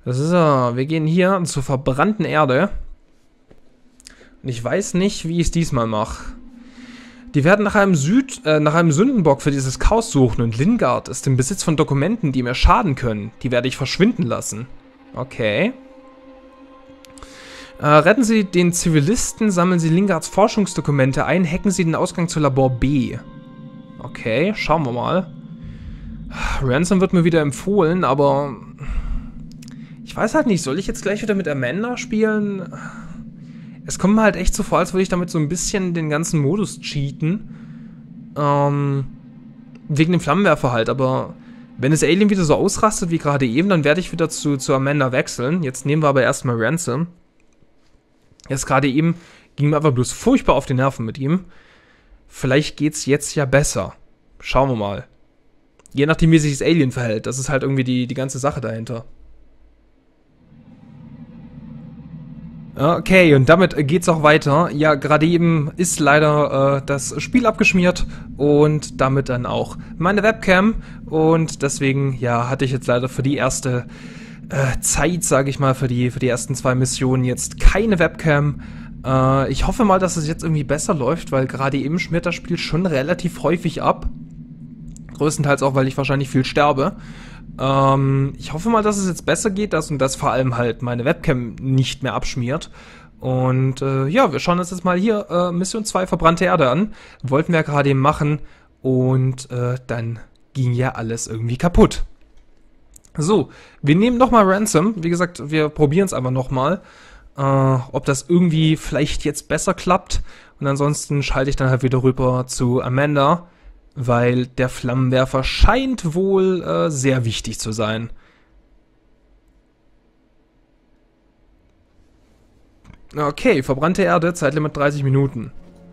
So, wir gehen hier zur verbrannten Erde. Und ich weiß nicht, wie ich es diesmal mache. Die werden nach einem Sündenbock für dieses Chaos suchen und Lingard ist im Besitz von Dokumenten, die mir schaden können. Die werde ich verschwinden lassen. Okay. Retten Sie den Zivilisten, sammeln Sie Lingards Forschungsdokumente ein, hacken Sie den Ausgang zu Labor B. Okay, schauen wir mal. Ransom wird mir wieder empfohlen, aber ich weiß halt nicht, soll ich jetzt gleich wieder mit Amanda spielen? Es kommt mir halt echt so vor, als würde ich damit so ein bisschen den ganzen Modus cheaten. Wegen dem Flammenwerfer halt, aber wenn das Alien wieder so ausrastet wie gerade eben, dann werde ich wieder zu Amanda wechseln. Jetzt nehmen wir aber erstmal Ransom. Jetzt gerade eben ging mir einfach bloß furchtbar auf die Nerven mit ihm. Vielleicht geht's jetzt ja besser. Schauen wir mal. Je nachdem, wie sich das Alien verhält. Das ist halt irgendwie die ganze Sache dahinter. Okay, und damit geht's auch weiter. Ja, gerade eben ist leider das Spiel abgeschmiert und damit dann auch meine Webcam. Und deswegen, ja, hatte ich jetzt leider für die erste Zeit, sage ich mal, für die ersten 2 Missionen jetzt keine Webcam. Ich hoffe mal, dass es jetzt irgendwie besser läuft, weil gerade eben schmiert das Spiel schon relativ häufig ab. Größtenteils auch, weil ich wahrscheinlich viel sterbe. Ich hoffe mal, dass es jetzt besser geht, dass vor allem halt meine Webcam nicht mehr abschmiert. Und ja, wir schauen uns jetzt mal hier Mission 2 verbrannte Erde an. Wollten wir ja gerade eben machen und dann ging ja alles irgendwie kaputt. So, wir nehmen nochmal Ransom. Wie gesagt, wir probieren es einfach nochmal, ob das irgendwie vielleicht jetzt besser klappt. Und ansonsten schalte ich dann halt wieder rüber zu Amanda, weil der Flammenwerfer scheint wohl sehr wichtig zu sein. Okay, verbrannte Erde, Zeitlimit 30 Minuten.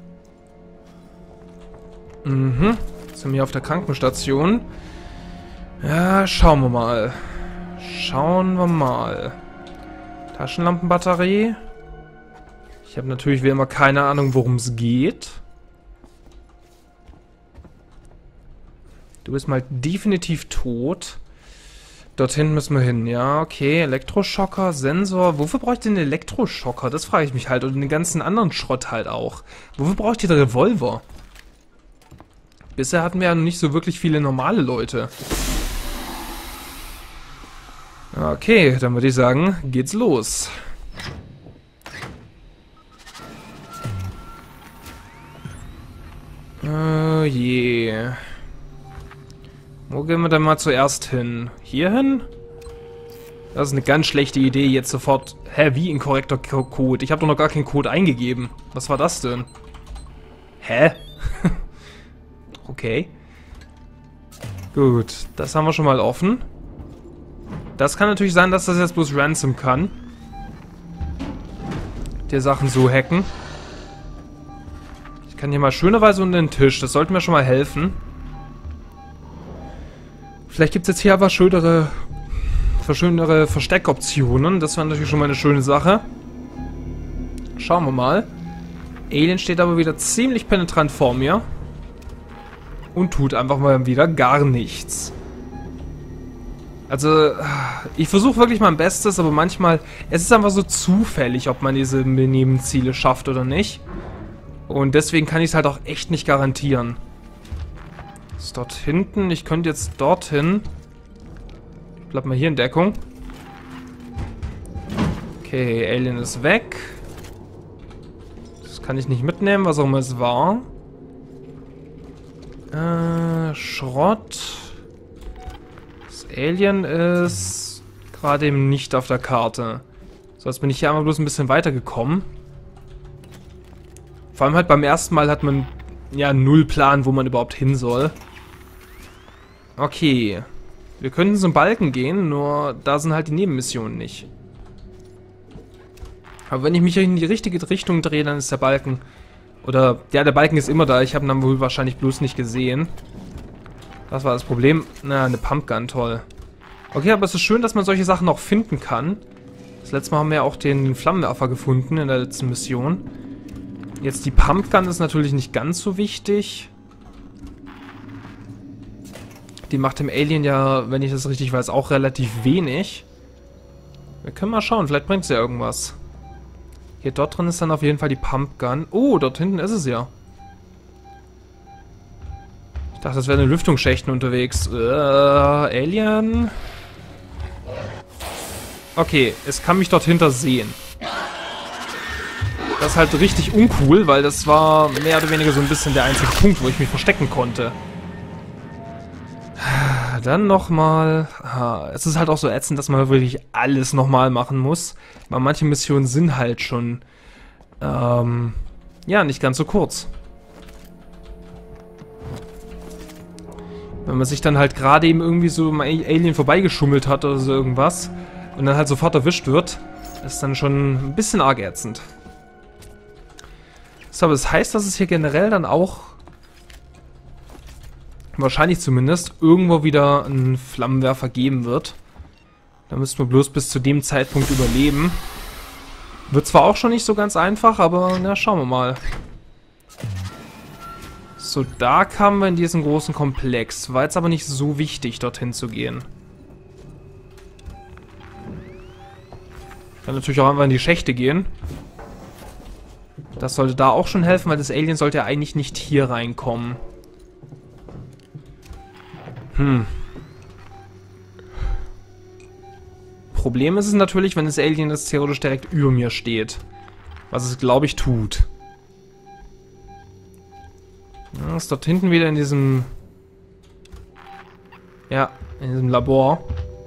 Jetzt sind wir hier auf der Krankenstation. Ja, schauen wir mal. Schauen wir mal. Taschenlampenbatterie. Ich habe natürlich wie immer keine Ahnung, worum es geht. Du bist mal definitiv tot. Dorthin müssen wir hin. Ja, okay. Elektroschocker, Sensor. Wofür brauche ich den Elektroschocker? Das frage ich mich halt. Und den ganzen anderen Schrott halt auch. Wofür brauche ich den Revolver? Bisher hatten wir ja noch nicht so wirklich viele normale Leute. Okay, dann würde ich sagen, geht's los. Oh je. Wo gehen wir denn mal zuerst hin? Hier hin? Das ist eine ganz schlechte Idee, jetzt sofort... Hä, wie inkorrekter Code? Ich habe doch noch gar keinen Code eingegeben. Was war das denn? Hä? Okay. Gut, das haben wir schon mal offen. Das kann natürlich sein, dass das jetzt bloß Ransom kann. Die Sachen so hacken. Ich kann hier mal schönerweise unter den Tisch. Das sollte mir schon mal helfen. Vielleicht gibt es jetzt hier aber schönere Versteckoptionen. Das wäre natürlich schon mal eine schöne Sache. Schauen wir mal. Alien steht aber wieder ziemlich penetrant vor mir. Und tut einfach mal wieder gar nichts. Also, ich versuche wirklich mein Bestes, aber manchmal... Es ist einfach so zufällig, ob man diese Nebenziele schafft oder nicht. Und deswegen kann ich es halt auch echt nicht garantieren. Ist dort hinten. Ich könnte jetzt dorthin. Ich bleib mal hier in Deckung. Okay, Alien ist weg. Das kann ich nicht mitnehmen, was auch immer es war. Schrott. Das Alien ist gerade eben nicht auf der Karte. So, jetzt bin ich hier einmal bloß ein bisschen weitergekommen. Vor allem halt beim ersten Mal hat man ja null Plan, wo man überhaupt hin soll. Okay. Wir könnten zum Balken gehen, nur da sind halt die Nebenmissionen nicht. Aber wenn ich mich in die richtige Richtung drehe, dann ist der Balken... Oder, ja, der Balken ist immer da. Ich habe ihn dann wohl wahrscheinlich bloß nicht gesehen. Das war das Problem. Na, eine Pumpgun, toll. Okay, aber es ist schön, dass man solche Sachen auch finden kann. Das letzte Mal haben wir ja auch den Flammenwerfer gefunden in der letzten Mission. Jetzt die Pumpgun ist natürlich nicht ganz so wichtig. Die macht dem Alien ja, wenn ich das richtig weiß, auch relativ wenig. Wir können mal schauen, vielleicht bringt es ja irgendwas. Hier dort drin ist dann auf jeden Fall die Pumpgun. Oh, dort hinten ist es ja. Ich dachte, das wären in Lüftungsschächten unterwegs. Alien? Okay, es kann mich dort hinter sehen. Das ist halt richtig uncool, weil das war mehr oder weniger so ein bisschen der einzige Punkt, wo ich mich verstecken konnte. Dann nochmal. Es ist halt auch so ätzend, dass man wirklich alles nochmal machen muss. Weil manche Missionen sind halt schon, ja, nicht ganz so kurz. Wenn man sich dann halt gerade eben irgendwie so im Alien vorbeigeschummelt hat oder so irgendwas und dann halt sofort erwischt wird, ist dann schon ein bisschen arg ätzend. So, aber das heißt, dass es hier generell dann auch, wahrscheinlich zumindest, irgendwo wieder einen Flammenwerfer geben wird. Da müssten wir bloß bis zu dem Zeitpunkt überleben. Wird zwar auch schon nicht so ganz einfach, aber na, schauen wir mal. So, da kamen wir in diesen großen Komplex. War jetzt aber nicht so wichtig, dorthin zu gehen. Kann natürlich auch einfach in die Schächte gehen. Das sollte da auch schon helfen, weil das Alien sollte ja eigentlich nicht hier reinkommen. Problem ist es natürlich, wenn das Alien jetzt theoretisch direkt über mir steht. Was es, glaube ich, tut. Ja, ist dort hinten wieder in diesem... Ja, in diesem Labor.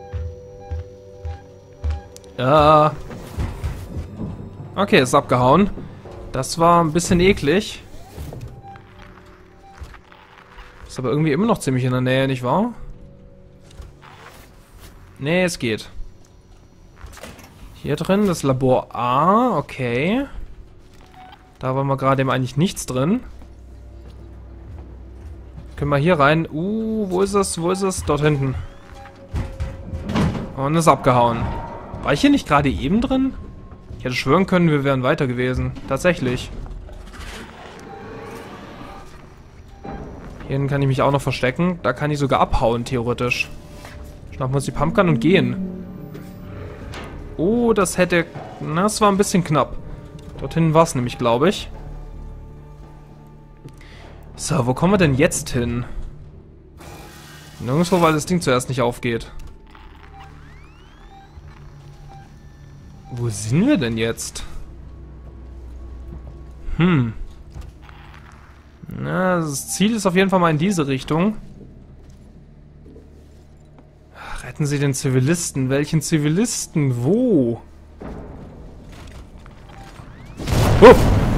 Ja. Okay, ist abgehauen. Das war ein bisschen eklig. Ist aber irgendwie immer noch ziemlich in der Nähe, nicht wahr? Nee, es geht. Hier drin, das Labor A, okay. Da war mal gerade eben eigentlich nichts drin. Können wir hier rein? Wo ist es? Wo ist es? Dort hinten. Und ist abgehauen. War ich hier nicht gerade eben drin? Ich hätte schwören können, wir wären weiter gewesen. Tatsächlich. Hier hinten kann ich mich auch noch verstecken. Da kann ich sogar abhauen, theoretisch. Schnappen wir uns die Pumpgun und gehen. Oh, das hätte... Na, das war ein bisschen knapp. Dort hinten war es nämlich, glaube ich. So, wo kommen wir denn jetzt hin? Nirgendwo, weil das Ding zuerst nicht aufgeht. Wo sind wir denn jetzt? Na, das Ziel ist auf jeden Fall mal in diese Richtung. Retten Sie den Zivilisten. Welchen Zivilisten? Wo? Oh!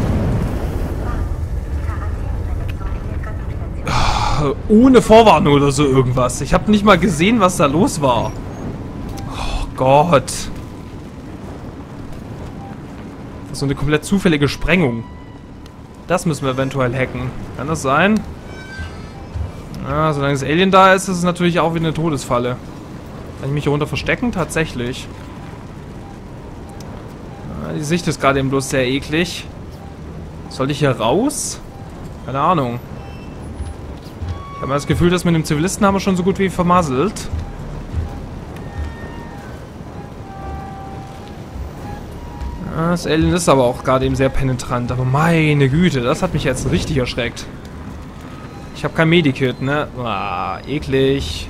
Ohne Vorwarnung oder so irgendwas. Ich habe nicht mal gesehen, was da los war. Oh Gott. Das ist so eine komplett zufällige Sprengung. Das müssen wir eventuell hacken. Kann das sein? Ja, solange das Alien da ist, ist es natürlich auch wieder eine Todesfalle. Kann ich mich hier runter verstecken? Tatsächlich. Ja, die Sicht ist gerade eben bloß sehr eklig. Soll ich hier raus? Keine Ahnung. Ich habe das Gefühl, dass mit dem Zivilisten haben wir schon so gut wie vermasselt. Ja, das Alien ist aber auch gerade eben sehr penetrant. Aber meine Güte, das hat mich jetzt richtig erschreckt. Ich habe kein Medikit, ne? Ah, eklig.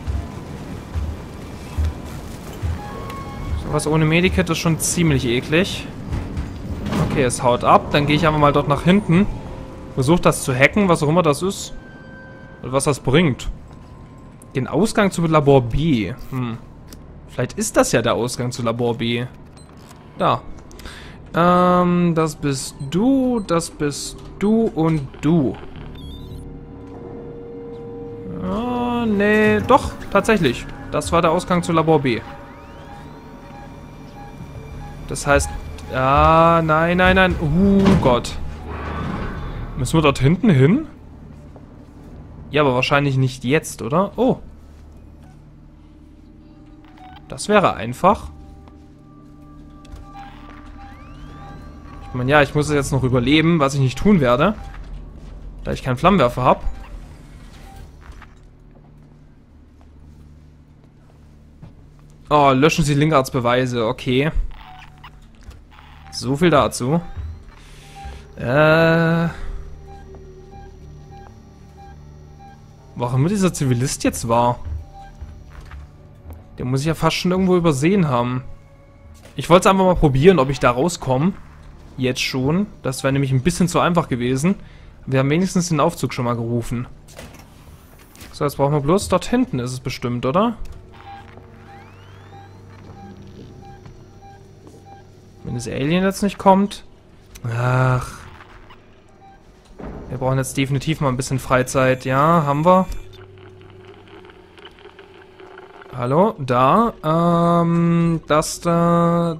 Was ohne Medikit ist schon ziemlich eklig. Okay, es haut ab. Dann gehe ich einfach mal dort nach hinten. Versuche das zu hacken, was auch immer das ist. Und was das bringt. Den Ausgang zu Labor B. Vielleicht ist das ja der Ausgang zu Labor B. Da. Das bist du und du. Nee, doch, tatsächlich. Das war der Ausgang zu Labor B. Das heißt... Ah, nein, nein, nein. Gott. Müssen wir dort hinten hin? Ja, aber wahrscheinlich nicht jetzt, oder? Oh. Das wäre einfach. Ich meine, ja, ich muss es jetzt noch überleben, was ich nicht tun werde. Da ich keinen Flammenwerfer habe. Oh, löschen Sie Lingards Beweise. Okay. So viel dazu. Warum dieser Zivilist jetzt war? Den muss ich ja fast schon irgendwo übersehen haben. Ich wollte es einfach mal probieren, ob ich da rauskomme. Jetzt schon. Das wäre nämlich ein bisschen zu einfach gewesen. Wir haben wenigstens den Aufzug schon mal gerufen. So, jetzt brauchen wir bloß... Dort hinten ist es bestimmt, oder? Wenn das Alien jetzt nicht kommt... Ach... Wir brauchen jetzt definitiv mal ein bisschen Freizeit. Ja, haben wir. Hallo? Da. Das da...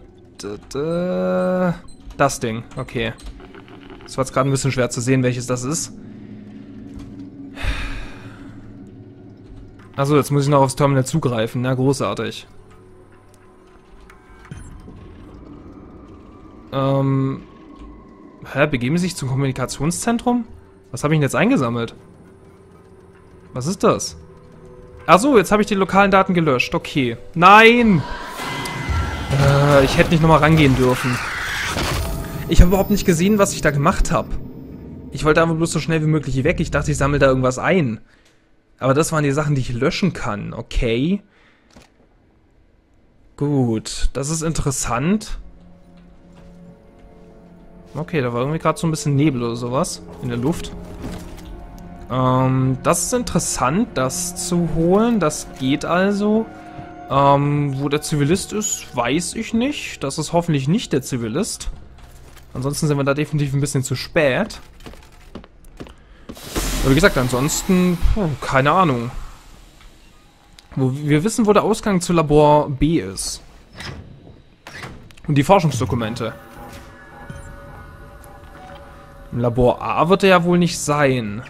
Das Ding. Okay. Es war jetzt gerade ein bisschen schwer zu sehen, welches das ist. Achso, jetzt muss ich noch aufs Terminal zugreifen. Na, großartig. Begeben Sie sich zum Kommunikationszentrum? Was habe ich denn jetzt eingesammelt? Was ist das? Achso, jetzt habe ich die lokalen Daten gelöscht. Okay. Nein! Ich hätte nicht nochmal rangehen dürfen. Ich habe überhaupt nicht gesehen, was ich da gemacht habe. Ich wollte einfach bloß so schnell wie möglich weg. Ich dachte, ich sammle da irgendwas ein. Aber das waren die Sachen, die ich löschen kann. Okay. Gut. Das ist interessant. Okay, da war irgendwie gerade so ein bisschen Nebel oder sowas in der Luft. Das ist interessant, das zu holen. Das geht also. Wo der Zivilist ist, weiß ich nicht. Das ist hoffentlich nicht der Zivilist. Ansonsten sind wir da definitiv ein bisschen zu spät. Aber wie gesagt, ansonsten, keine Ahnung. Wir wissen, wo der Ausgang zu Labor B ist. Und die Forschungsdokumente. Im Labor A wird er ja wohl nicht sein.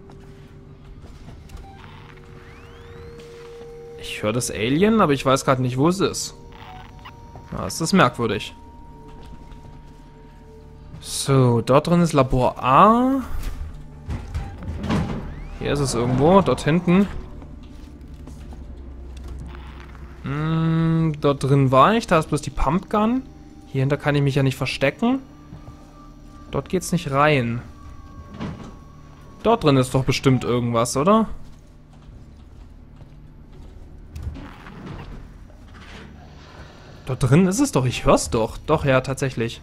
Ich höre das Alien, aber ich weiß gerade nicht, wo es ist. Ja, das ist merkwürdig. So, dort drin ist Labor A. Hier ist es irgendwo, dort hinten. Dort drin war ich, da ist bloß die Pumpgun. Hier hinter kann ich mich ja nicht verstecken. Dort geht's nicht rein. Dort drin ist doch bestimmt irgendwas, oder? Dort drin ist es doch, ich hör's doch. Doch, ja, tatsächlich.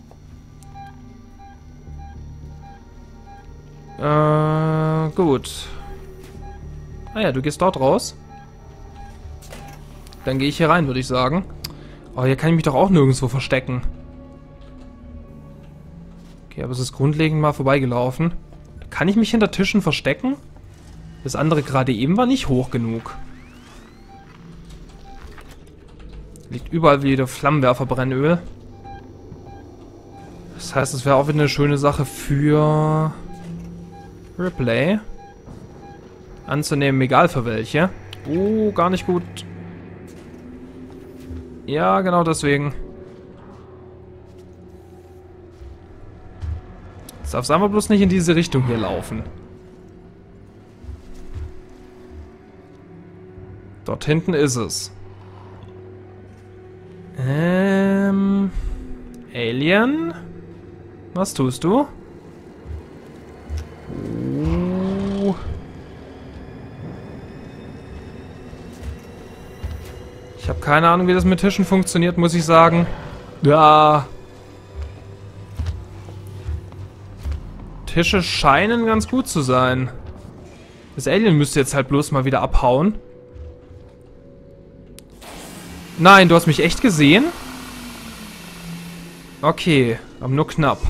Gut. Ah ja, du gehst dort raus. Dann gehe ich hier rein, würde ich sagen. Oh, hier kann ich mich doch auch nirgendwo verstecken. Okay, aber es ist grundlegend mal vorbeigelaufen. Kann ich mich hinter Tischen verstecken? Das andere gerade eben war nicht hoch genug. Liegt überall wieder Flammenwerferbrennöl. Das heißt, es wäre auch wieder eine schöne Sache für Ripley anzunehmen, egal für welche. Oh, gar nicht gut. Ja, genau deswegen. Jetzt darf es einfach bloß nicht in diese Richtung hier laufen. Dort hinten ist es. Alien? Was tust du? Ich habe keine Ahnung, wie das mit Tischen funktioniert, muss ich sagen. Ja. Tische scheinen ganz gut zu sein. Das Alien müsste jetzt halt bloß mal wieder abhauen. Nein, du hast mich echt gesehen? Okay, aber nur knapp.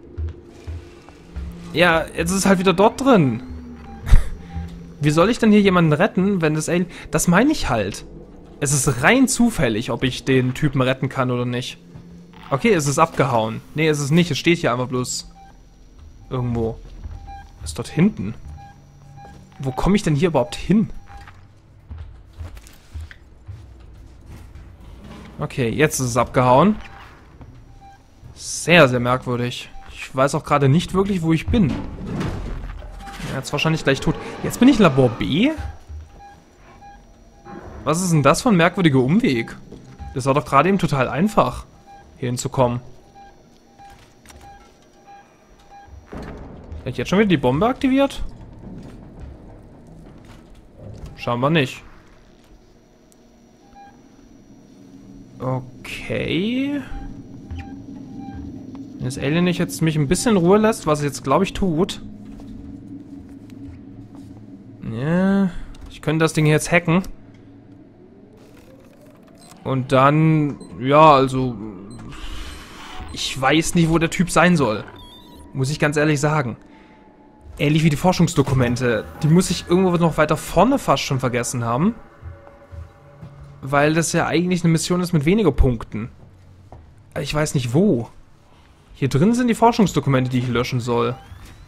Ja, jetzt ist es halt wieder dort drin. Wie soll ich denn hier jemanden retten, wenn das Alien... Das meine ich halt. Es ist rein zufällig, ob ich den Typen retten kann oder nicht. Okay, es ist abgehauen. Nee, es ist nicht. Es steht hier einfach bloß irgendwo. Was ist dort hinten? Wo komme ich denn hier überhaupt hin? Okay, jetzt ist es abgehauen. Sehr, sehr merkwürdig. Ich weiß auch gerade nicht wirklich, wo ich bin. Ja, jetzt wahrscheinlich gleich tot. Jetzt bin ich in Labor B? Was ist denn das für ein merkwürdiger Umweg? Das war doch gerade eben total einfach, hier hinzukommen. Habe ich jetzt schon wieder die Bombe aktiviert? Scheinbar nicht. Okay. Wenn das Alien nicht jetzt mich ein bisschen in Ruhe lässt, was es jetzt, glaube ich, tut. Ja, ich könnte das Ding jetzt hacken. Und dann, ja, also, ich weiß nicht, wo der Typ sein soll. Muss ich ganz ehrlich sagen. Ähnlich wie die Forschungsdokumente. Die muss ich irgendwo noch weiter vorne fast schon vergessen haben. Weil das ja eigentlich eine Mission ist mit weniger Punkten. Aber ich weiß nicht wo. Hier drin sind die Forschungsdokumente, die ich löschen soll.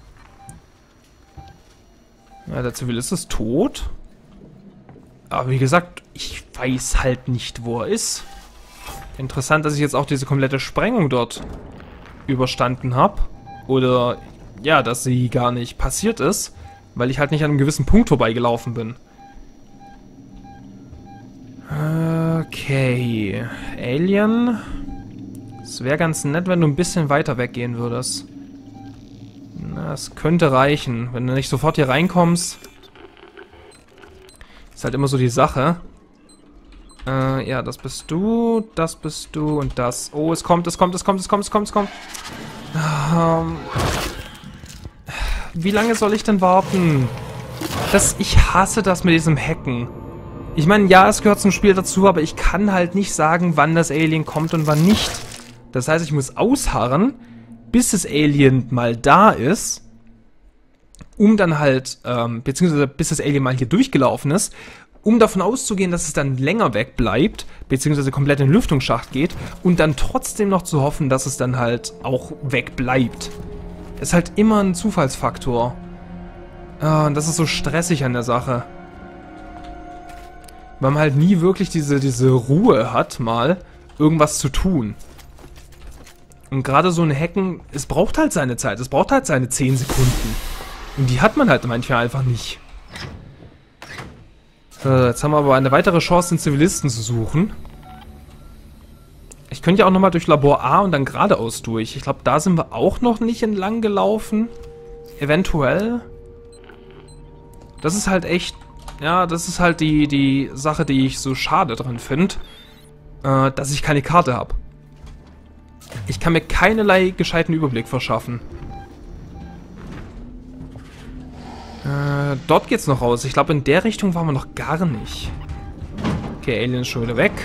Ja, der Zivilist ist tot. Aber wie gesagt, ich weiß halt nicht, wo er ist. Interessant, dass ich jetzt auch diese komplette Sprengung dort überstanden habe. Oder, ja, dass sie gar nicht passiert ist. Weil ich halt nicht an einem gewissen Punkt vorbeigelaufen bin. Okay. Alien. Es wäre ganz nett, wenn du ein bisschen weiter weggehen würdest. Na, es könnte reichen. Wenn du nicht sofort hier reinkommst. Ist halt immer so die Sache. Ja, das bist du und das. Oh, es kommt. Wie lange soll ich denn warten? Ich hasse das mit diesem Hacken. Ich meine, ja, es gehört zum Spiel dazu, aber ich kann halt nicht sagen, wann das Alien kommt und wann nicht. Das heißt, ich muss ausharren, bis das Alien mal da ist, um dann halt, beziehungsweise bis das Alien mal hier durchgelaufen ist, um davon auszugehen, dass es dann länger weg bleibt, beziehungsweise komplett in den Lüftungsschacht geht und dann trotzdem noch zu hoffen, dass es dann halt auch weg bleibt. Ist halt immer ein Zufallsfaktor. Und das ist so stressig an der Sache. Weil man halt nie wirklich diese Ruhe hat, mal irgendwas zu tun. Und gerade so ein Hacken, es braucht halt seine Zeit, es braucht halt seine 10 Sekunden. Und die hat man halt manchmal einfach nicht. So, jetzt haben wir aber eine weitere Chance, den Zivilisten zu suchen. Ich könnte ja auch nochmal durch Labor A und dann geradeaus durch. Ich glaube, da sind wir auch noch nicht entlang gelaufen. Eventuell. Das ist halt echt... Ja, das ist halt die Sache, die ich so schade dran finde. Dass ich keine Karte habe. Ich kann mir keinerlei gescheiten Überblick verschaffen. Dort geht's noch raus. Ich glaube, in der Richtung waren wir noch gar nicht. Okay, Alien ist schon wieder weg.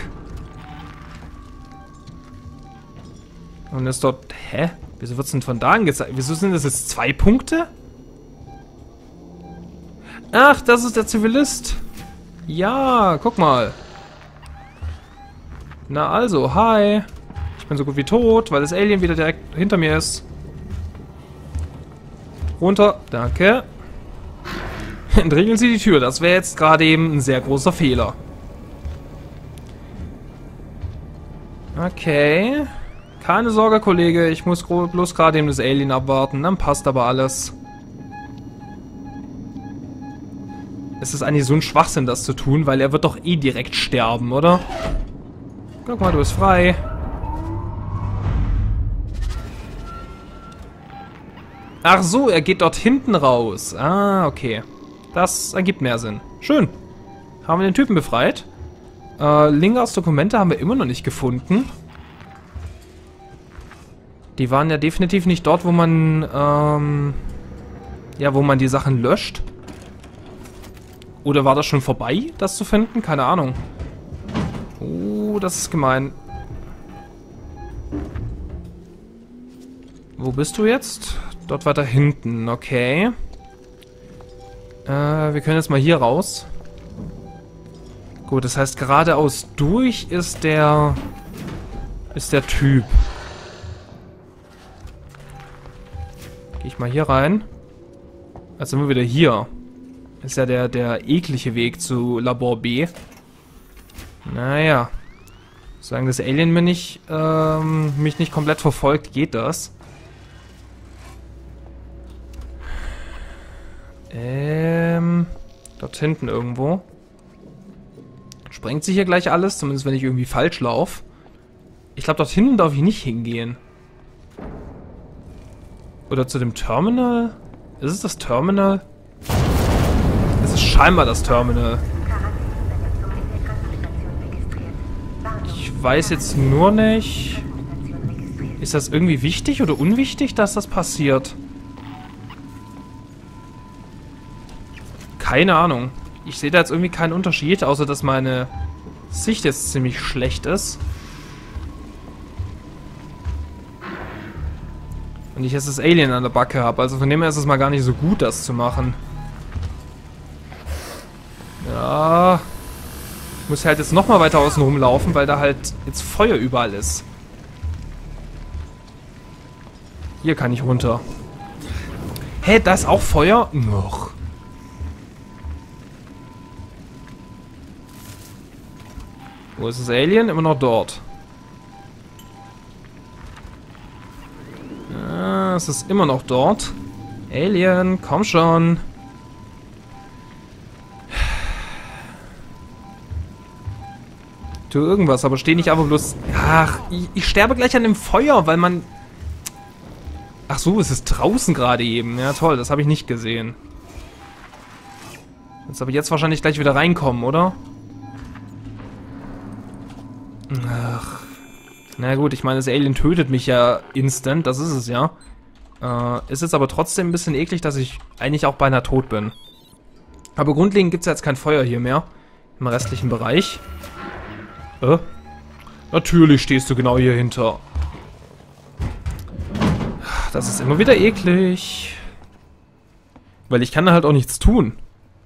Und ist dort... Hä? Wieso wird's denn von da angezeigt? Wieso sind das jetzt 2 Punkte? Ach, das ist der Zivilist. Ja, guck mal. Na also, hi. Ich bin so gut wie tot, weil das Alien wieder direkt hinter mir ist. Runter, danke. Entriegeln Sie die Tür. Das wäre jetzt gerade eben ein sehr großer Fehler. Okay. Keine Sorge, Kollege. Ich muss bloß gerade eben das Alien abwarten. Dann passt aber alles. Es ist eigentlich so ein Schwachsinn, das zu tun, weil er wird doch eh direkt sterben, oder? Guck mal, du bist frei. Ach so, er geht dort hinten raus. Ah, okay. Das ergibt mehr Sinn. Schön. Haben wir den Typen befreit. Lingars Dokumente haben wir immer noch nicht gefunden. Die waren ja definitiv nicht dort, wo man, ja, wo man die Sachen löscht. Oder war das schon vorbei, das zu finden? Keine Ahnung. Oh, das ist gemein. Wo bist du jetzt? Dort weiter hinten, okay. Wir können jetzt mal hier raus. Gut, das heißt geradeaus durch ist der Typ. Gehe ich mal hier rein. Jetzt sind wir wieder hier. Ist ja der eklige Weg zu Labor B. Naja. Solange das Alien mich nicht komplett verfolgt, geht das. Dort hinten irgendwo. Sprengt sich hier gleich alles? Zumindest wenn ich irgendwie falsch laufe. Ich glaube, dort hinten darf ich nicht hingehen. Oder zu dem Terminal? Ist es das Terminal? Es ist scheinbar das Terminal. Ich weiß jetzt nur nicht... Ist das irgendwie wichtig oder unwichtig, dass das passiert? Keine Ahnung. Ich sehe da jetzt irgendwie keinen Unterschied, außer dass meine Sicht jetzt ziemlich schlecht ist. Und ich jetzt das Alien an der Backe habe. Also von dem her ist es mal gar nicht so gut, das zu machen. Ja. Ich muss halt jetzt nochmal weiter außen rumlaufen, weil da halt jetzt Feuer überall ist. Hier kann ich runter. Hä, da ist auch Feuer? Noch. Wo ist das Alien? Immer noch dort. Ah, es ist immer noch dort. Alien, komm schon. Tu irgendwas, aber steh nicht einfach bloß... Ach, ich sterbe gleich an dem Feuer, weil man... Ach so, es ist draußen gerade eben. Ja, toll, das habe ich nicht gesehen. Jetzt aber jetzt wahrscheinlich gleich wieder reinkommen, oder? Ach. Na gut, ich meine, das Alien tötet mich ja instant, das ist es ja. Ist jetzt aber trotzdem ein bisschen eklig, dass ich eigentlich auch beinahe tot bin. Aber grundlegend gibt es ja jetzt kein Feuer hier mehr. Im restlichen Bereich. Natürlich stehst du genau hier hinter. Das ist immer wieder eklig. Weil ich kann da halt auch nichts tun.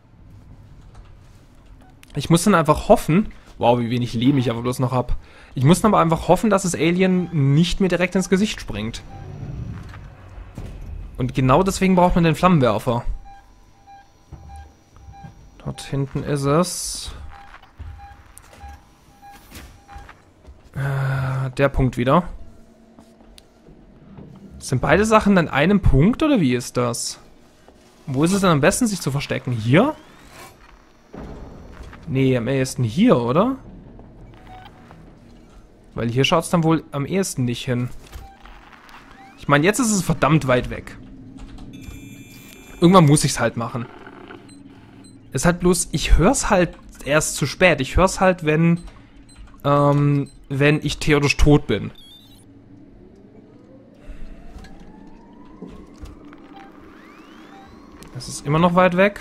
Ich muss dann einfach hoffen... Wow, wie wenig Leben ich aber bloß noch habe. Ich muss dann aber einfach hoffen, dass das Alien nicht mir direkt ins Gesicht springt. Und genau deswegen braucht man den Flammenwerfer. Dort hinten ist es. Der Punkt wieder. Sind beide Sachen an einem Punkt oder wie ist das? Wo ist es denn am besten, sich zu verstecken? Hier? Nee, am ehesten hier, oder? Weil hier schaut es dann wohl am ehesten nicht hin. Ich meine, jetzt ist es verdammt weit weg. Irgendwann muss ich es halt machen. Es ist halt bloß, ich höre es halt erst zu spät. Ich höre es halt, wenn ich theoretisch tot bin. Das ist immer noch weit weg.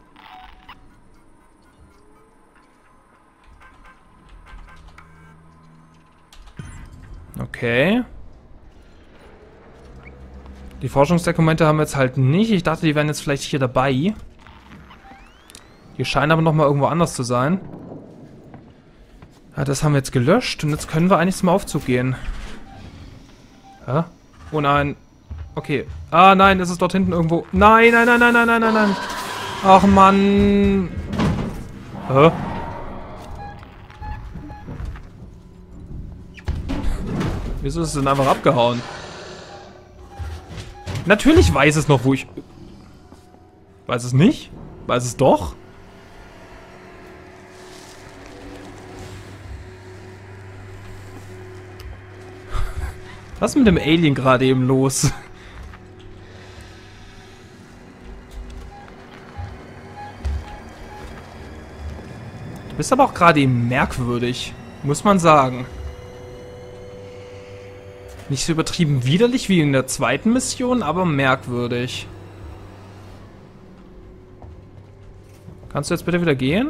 Okay. Die Forschungsdokumente haben wir jetzt halt nicht. Ich dachte, die wären jetzt vielleicht hier dabei. Die scheinen aber nochmal irgendwo anders zu sein. Ja, das haben wir jetzt gelöscht. Und jetzt können wir eigentlich zum Aufzug gehen. Hä? Oh nein. Okay. Ah nein, ist es dort hinten irgendwo. Nein, nein, nein, nein, nein, nein, nein, nein. Ach Mann. Hä? Wieso ist es denn einfach abgehauen? Natürlich weiß es noch, wo ich... Weiß es nicht? Weiß es doch? Was ist mit dem Alien gerade eben los? Du bist aber auch gerade eben merkwürdig, muss man sagen. Nicht so übertrieben widerlich wie in der zweiten Mission, aber merkwürdig. Kannst du jetzt bitte wieder gehen?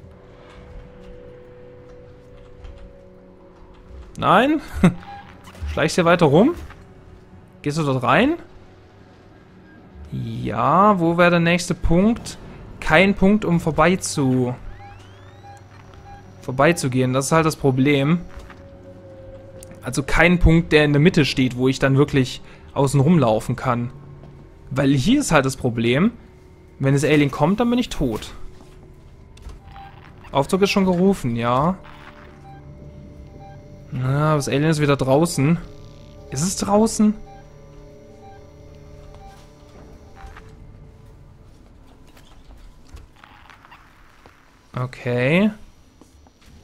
Nein? Schleichst hier weiter rum? Gehst du dort rein? Ja, wo wäre der nächste Punkt? Kein Punkt, um vorbeizugehen. Das ist halt das Problem. Also kein Punkt, der in der Mitte steht, wo ich dann wirklich außen rumlaufen kann. Weil hier ist halt das Problem, wenn das Alien kommt, dann bin ich tot. Aufzug ist schon gerufen, ja. Na, das Alien ist wieder draußen. Ist es draußen? Okay.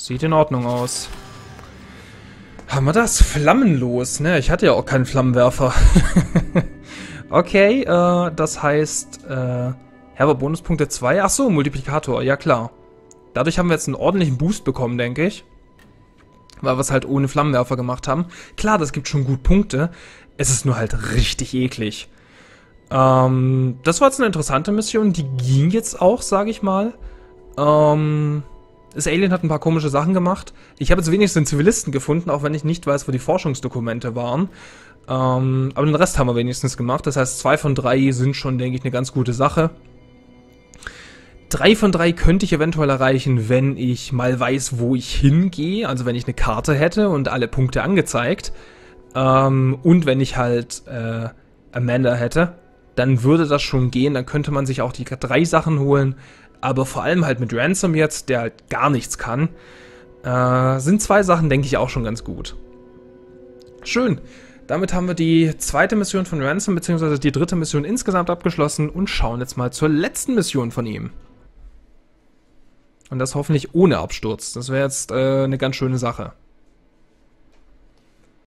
Sieht in Ordnung aus. Haben wir das? Flammenlos, ne? Ich hatte ja auch keinen Flammenwerfer. Okay, das heißt, Herber Bonuspunkte 2. Ach so, Multiplikator, ja klar. Dadurch haben wir jetzt einen ordentlichen Boost bekommen, denke ich. Weil wir es halt ohne Flammenwerfer gemacht haben. Klar, das gibt schon gut Punkte. Es ist nur halt richtig eklig. Das war jetzt eine interessante Mission. Die ging jetzt auch, sage ich mal. Das Alien hat ein paar komische Sachen gemacht. Ich habe jetzt wenigstens einen Zivilisten gefunden, auch wenn ich nicht weiß, wo die Forschungsdokumente waren. Aber den Rest haben wir wenigstens gemacht. Das heißt, 2 von 3 sind schon, denke ich, eine ganz gute Sache. 3 von 3 könnte ich eventuell erreichen, wenn ich mal weiß, wo ich hingehe. Also wenn ich eine Karte hätte und alle Punkte angezeigt. Und wenn ich halt Amanda hätte, dann würde das schon gehen. Dann könnte man sich auch die 3 Sachen holen. Aber vor allem halt mit Ransom jetzt, der halt gar nichts kann, sind 2 Sachen, denke ich, auch schon ganz gut. Schön. Damit haben wir die zweite Mission von Ransom, beziehungsweise die dritte Mission insgesamt abgeschlossen und schauen jetzt mal zur letzten Mission von ihm. Und das hoffentlich ohne Absturz. Das wäre jetzt eine ganz schöne Sache.